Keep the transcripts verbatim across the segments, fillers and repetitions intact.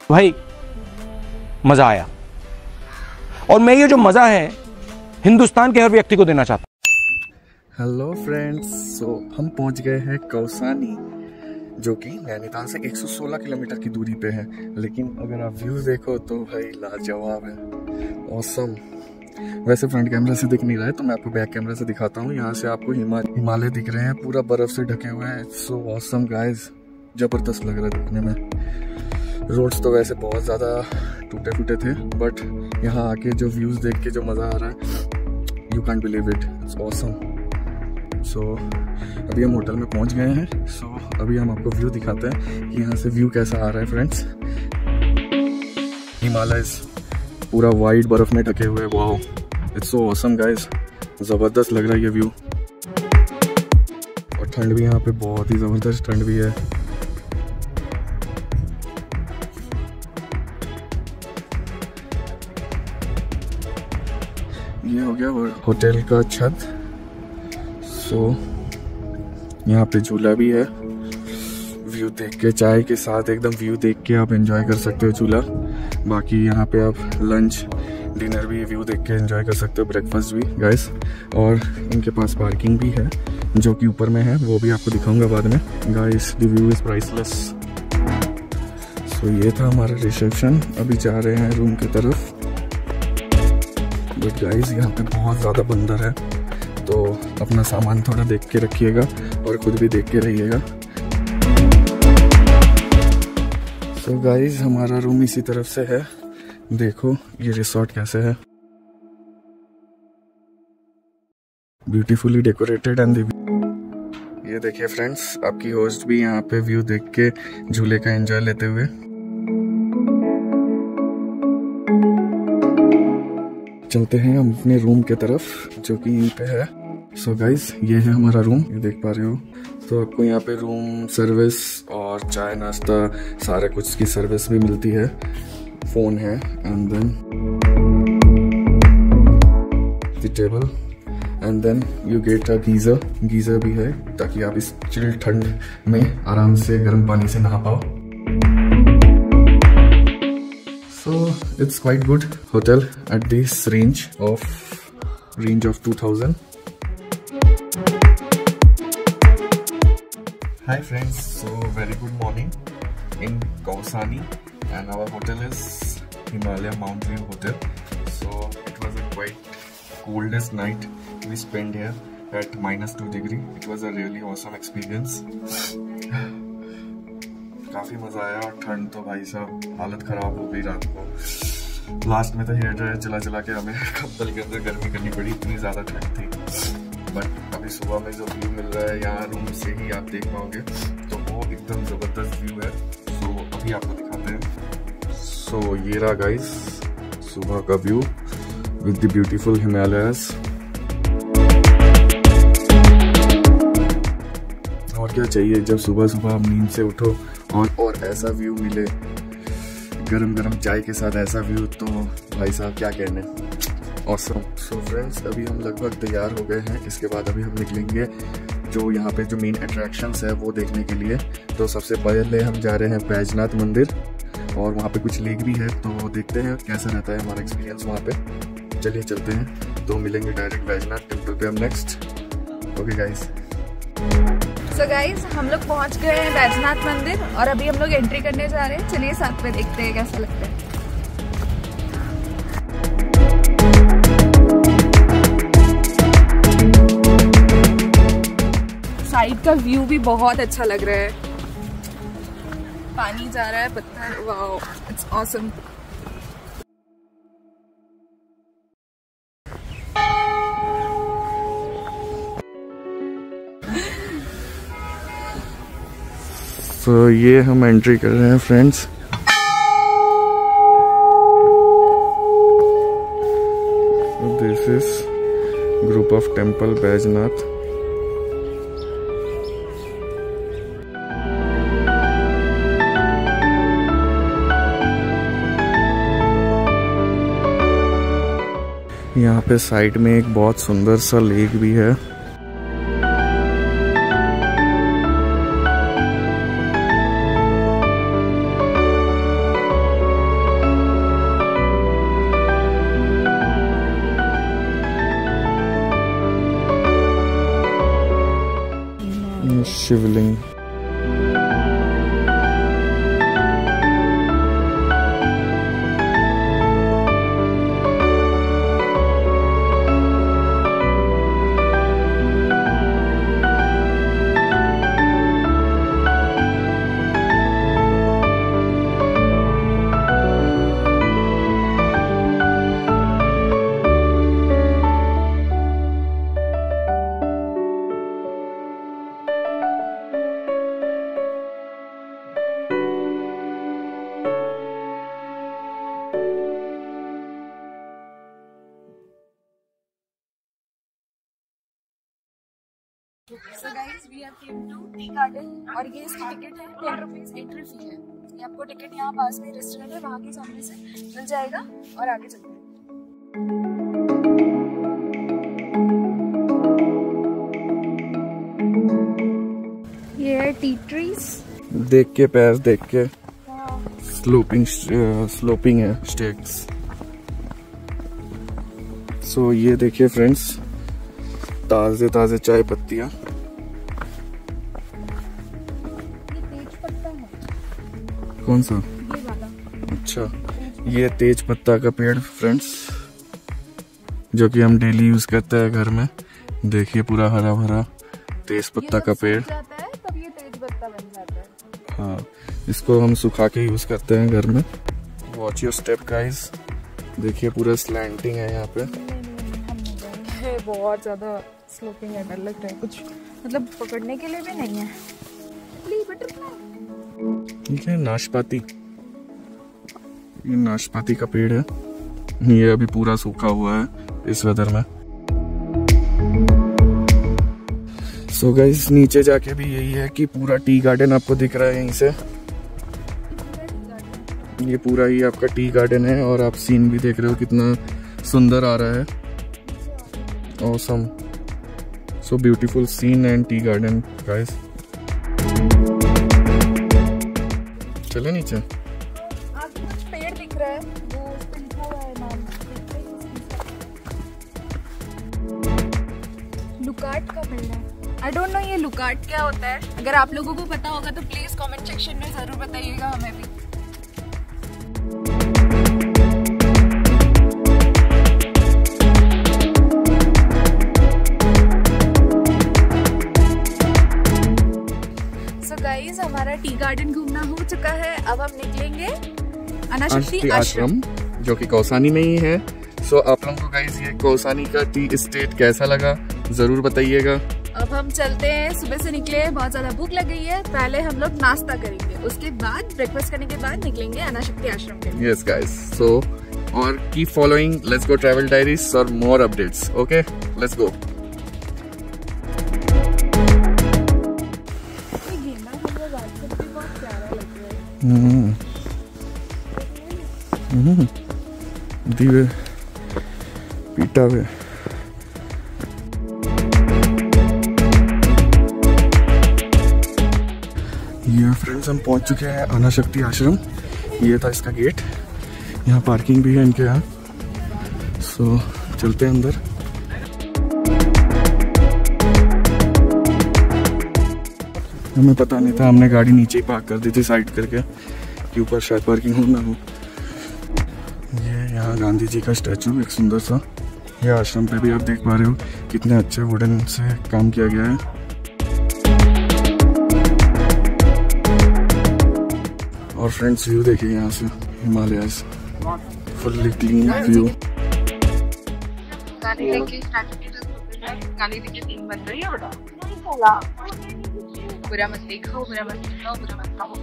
भाई मजा आया, और मैं ये जो मजा है हिंदुस्तान के हर व्यक्ति को देना चाहता हूं। हेलो फ्रेंड्स, सो हम पहुंच गए हैं कौसानी, जो कि नैनीताल से एक सौ सोलह किलोमीटर की दूरी पे है। लेकिन अगर आप व्यू देखो तो भाई लाजवाब है, ऑसम। वैसे फ्रंट कैमरा से दिख नहीं रहा है तो मैं आपको बैक कैमरा से दिखाता हूँ। यहाँ से आपको हिमा हिमालय दिख रहे हैं, पूरा बर्फ से ढके हुए हैं। इट्स सो ऑसम गाइस, जबरदस्त लग रहा है दिखने में। रोड्स तो वैसे बहुत ज़्यादा टूटे फूटे थे, बट यहाँ आके जो व्यूज़ देख के जो मज़ा आ रहा है, you can't believe it, it's awesome. So अभी हम होटल में पहुँच गए हैं। सो so, अभी हम आपको व्यू दिखाते हैं कि यहाँ से व्यू कैसा आ रहा है फ्रेंड्स। हिमालय पूरा वाइट बर्फ में ढके हुए, wow it's so awesome guys, ज़बरदस्त लग रहा है ये व्यू। और ठंड भी यहाँ पे बहुत ही ज़बरदस्त ठंड भी है। ये हो गया होटल का छत। सो यहाँ पे झूला भी है, व्यू देख के, चाय के साथ एकदम व्यू देख के आप एंजॉय कर सकते हो झूला। बाकी यहाँ पे आप लंच डिनर भी व्यू देख के एंजॉय कर सकते हो, ब्रेकफास्ट भी गाइस। और इनके पास पार्किंग भी है जो कि ऊपर में है, वो भी आपको दिखाऊंगा बाद में guys. The view is priceless. So ये था हमारा रिसेप्शन, अभी जा रहे हैं रूम की तरफ। बट गाइस यहाँ पे बहुत ज़्यादा बंदर है, तो अपना सामान थोड़ा देख के रखिएगा और खुद भी देख के रहिएगा। सो so गाइस हमारा रूम इसी तरफ से है, देखो ये रिसोर्ट कैसे है, ब्यूटीफुली डेकोरेटेड। एंड ये देखिए फ्रेंड्स, आपकी होस्ट भी यहाँ पे व्यू देख के झूले का एंजॉय लेते हुए। चलते हैं हम अपने रूम के तरफ जो कि यहीं पे है। सो so गाइस ये है हमारा रूम, ये देख पा रहे हो। तो आपको यहाँ पे रूम सर्विस और चाय नाश्ता सारा कुछ की सर्विस भी मिलती है, फोन है, and then the table, and then you get a geyser. Geyser भी है ताकि आप इस चिल ठंड में आराम से गर्म पानी से नहा पाओ। So it's quite good hotel at this range of range of two thousand. Hi friends, so very good morning in Kausani, and our hotel is Himalaya Mount View Hotel. So it was a quite coldest night we spent here at minus two degree. It was a really awesome experience. काफी मजा आया, और ठंड तो भाई साहब हालत खराब हो गई रात को। लास्ट में तो हेयर ड्रायर चला चला के हमें कंबल के अंदर गर्मी करनी पड़ी, इतनी ज्यादा ठंड थी। बट अभी सुबह में जो व्यू मिल रहा है यहाँ रूम से ही आप देख पाओगे, तो वो एकदम ज़बरदस्त व्यू है। तो अभी आपको दिखाते हैं। सो so, ये रहा गाइस सुबह का view with the beautiful Himalayas. और क्या चाहिए जब सुबह सुबह आप नींद से उठो और और ऐसा व्यू मिले, गरम गरम चाय के साथ ऐसा व्यू, तो भाई साहब क्या कहने, ऑसम। सो फ्रेंड्स अभी हम लगभग तैयार हो गए हैं, इसके बाद अभी हम निकलेंगे जो यहाँ पे जो मेन अट्रैक्शंस है वो देखने के लिए। तो सबसे पहले हम जा रहे हैं बैजनाथ मंदिर, और वहाँ पे कुछ लेक भी है, तो देखते हैं कैसा रहता है हमारा एक्सपीरियंस वहाँ पे। चलिए चलते हैं, तो मिलेंगे डायरेक्ट बैजनाथ टेम्पल पे हम next. Okay guys. So guys हम लोग पहुँच गए हैं बैजनाथ मंदिर, और अभी हम लोग एंट्री करने जा रहे हैं। चलिए साथ में देखते हैं कैसा लगता है। साइड का व्यू भी बहुत अच्छा लग रहा है, पानी जा रहा है, पत्थर, वाओ इट्स ऑसम। तो ये हम एंट्री कर रहे हैं friends. This is group of temple Baijnath. यहाँ पे साइड में एक बहुत सुंदर सा लेक भी है। So guys, we have came to tea garden और ये इसकी टिकट है टेन रुपीज एंट्री फी है। ये आपको टिकट यहाँ पास में रेस्टोरेंट है वहाँ के सामने से मिल जाएगा और आगे चलते हैं। ये है टी ट्रीज। देख के पैर देख के स्लोपिंग स्लोपिंग है स्टेक्स। सो so, ये देखिए फ्रेंड्स, ताजे ताजे चाय पत्तियां। कौन सा? ये वाला। अच्छा, ये तेज पत्ता का पेड़ फ्रेंड्स, जो कि हम डेली यूज करते हैं घर में। देखिए पूरा हरा भरा तेज पत्ता का पेड़। जाता है तब ये तेज पत्ता बन जाता है। हाँ, इसको हम सुखा के यूज करते हैं घर में। Watch your step guys. देखिए पूरा स्लैंटिंग है यहाँ पे। बहुत ज्यादा स्लोपिंग है, डर लग रहा है कुछ, मतलब पकड़ने के लिए भी नहीं है। ठीक है, नाशपाती। ये नाशपाती का पेड़ है। ये अभी पूरा सूखा हुआ है इस वेदर में। सो so गाइस, नीचे जाके भी यही है कि पूरा टी गार्डन आपको दिख रहा है यहीं से। ये पूरा ही आपका टी गार्डन है और आप सीन भी देख रहे हो कितना सुंदर आ रहा है। Awesome, so beautiful scene and tea garden guys। चले नीचे। आगे कुछ पेड़ दिख रहा है, वो उस पे लिखा हुआ है नाम। लुकाट का पेड़ है। आई डोंट नो ये लुकाट क्या होता है। अगर आप लोगों को पता होगा तो प्लीज कमेंट सेक्शन में जरूर बताइएगा हमें भी। गाइस, हमारा टी गार्डन घूमना हो चुका है। अब हम निकलेंगे अनाशक्ति आश्रम, जो कि कौसानी में ही है। सो so, आप लोगों को गाइस ये कौसानी का टी एस्टेट कैसा लगा जरूर बताइएगा। अब हम चलते हैं, सुबह से निकले, बहुत ज्यादा भूख लग गई है। पहले हम लोग नाश्ता करेंगे, उसके बाद ब्रेकफास्ट करने के बाद निकलेंगे अनाशक्ति आश्रम के लिए। यस गाइस, सो और keep following let's go travel diaries for more updates. Okay, let's go. Hmm hmm दीवे पीटा हुए। ये फ्रेंड्स, हम पहुंच चुके हैं अनाशक्ति आश्रम। ये था इसका गेट। यहाँ पार्किंग भी है इनके यहाँ। सो चलते हैं अंदर। हमें पता नहीं था, हमने गाड़ी नीचे ही पार्क कर दी थी साइड करके कि ऊपर शायद पार्किंग हो ना हो। ये यहाँ गांधी जी का स्टैचू एक सुंदर सा। ये आश्रम पे भी आप देख पा रहे हो कितने अच्छे वुडन से काम किया गया है। और फ्रेंड्स, व्यू देखिए यहाँ से हिमालय, फुल्ली क्लीन व्यू। बुरा मत देखो, बुरा मत देखो, बुरा मत कहो।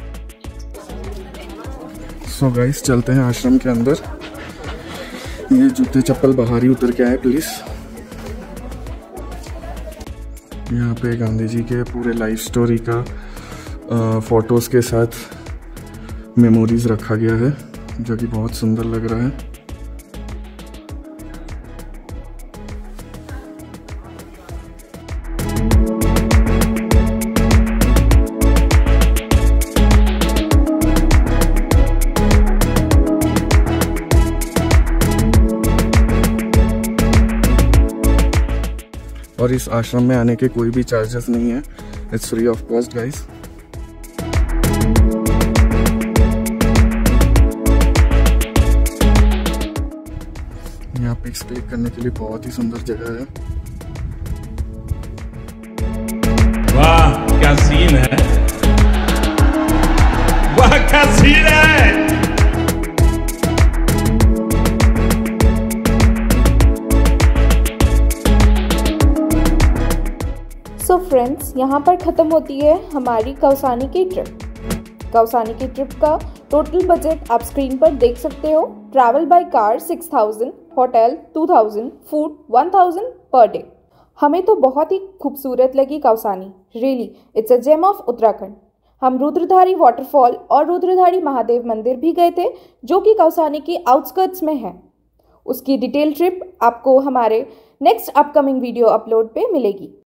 सो गाइस, चलते हैं आश्रम के अंदर। ये जूते चप्पल बाहर ही उतर के आए प्लीज। यहाँ पे गांधी जी के पूरे लाइफ स्टोरी का आ, फोटोज के साथ मेमोरीज रखा गया है, जो कि बहुत सुंदर लग रहा है। और इस आश्रम में आने के कोई भी चार्जेस नहीं है। It's free of cost guys. Pics click करने के लिए बहुत ही सुंदर जगह है। वाह क्या सीन है, वाह क्या सीन है। सो फ्रेंड्स, यहाँ पर ख़त्म होती है हमारी कौसानी की ट्रिप। कौसानी की ट्रिप का टोटल बजट आप स्क्रीन पर देख सकते हो। Travel by car six thousand, hotel two thousand, food one thousand per day. हमें तो बहुत ही खूबसूरत लगी Kausani. Really it's a gem of Uttarakhand. हम रुद्रधारी वाटरफॉल और रुद्रधारी महादेव मंदिर भी गए थे, जो कि कौसानी की आउटस्कर्ट्स में है। उसकी डिटेल ट्रिप आपको हमारे नेक्स्ट अपकमिंग वीडियो अपलोड पे मिलेगी।